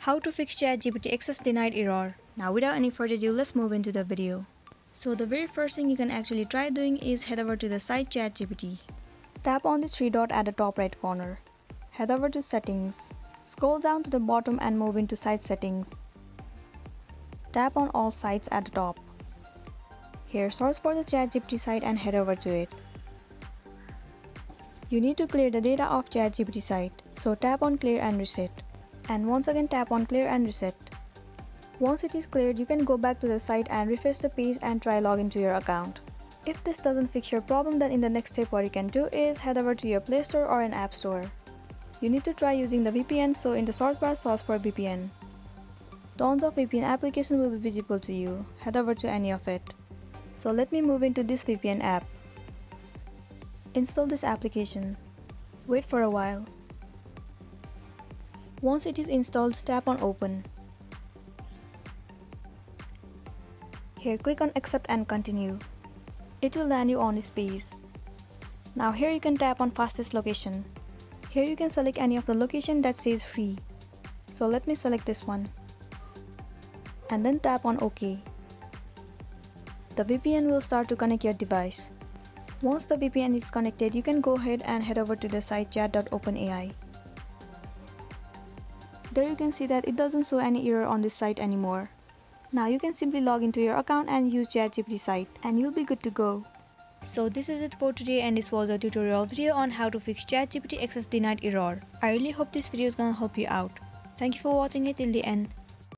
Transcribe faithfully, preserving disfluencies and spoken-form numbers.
How to fix ChatGPT access denied error. Now without any further ado, let's move into the video. So the very first thing you can actually try doing is head over to the site ChatGPT. Tap on this three dot at the top right corner. Head over to settings. Scroll down to the bottom and move into site settings. Tap on all sites at the top. Here search for the ChatGPT site and head over to it. You need to clear the data of ChatGPT site, so tap on clear and reset. And once again tap on clear and reset. Once it is cleared, you can go back to the site and refresh the page and try login to your account. If this doesn't fix your problem, then in the next step what you can do is head over to your Play Store or an App Store. You need to try using the V P N, so in the search bar search for V P N. Tons of V P N applications will be visible to you. Head over to any of it. So let me move into this V P N app. Install this application. Wait for a while. Once it is installed, tap on open. Here click on accept and continue. It will land you on this page. Now here you can tap on fastest location. Here you can select any of the location that says free. So let me select this one. And then tap on OK. The V P N will start to connect your device. Once the V P N is connected, you can go ahead and head over to the site chat dot open A I. There you can see that it doesn't show any error on this site anymore. Now you can simply log into your account and use ChatGPT site and you'll be good to go. So this is it for today, and this was a tutorial video on how to fix ChatGPT access denied error. I really hope this video is gonna help you out. Thank you for watching it till the end.